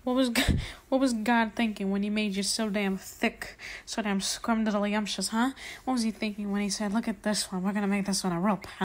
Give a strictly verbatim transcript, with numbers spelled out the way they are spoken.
What was G- what was God thinking when he made you so damn thick, so damn scrumdiddlyumptious, huh? What was he thinking when he said, look at this one, we're gonna make this one a real